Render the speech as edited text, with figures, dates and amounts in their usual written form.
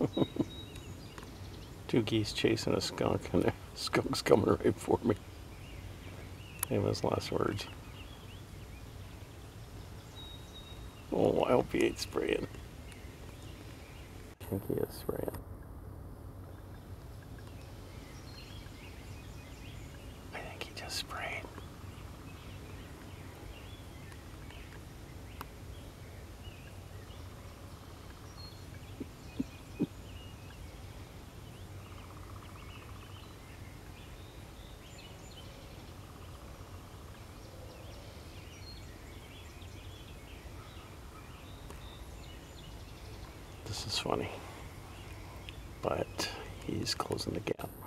Two geese chasing a skunk, and the skunk's coming right for me. Famous last words. Oh, I hope he ain't spraying. I think he is spraying. I think he just sprayed. This is funny, but he's closing the gap.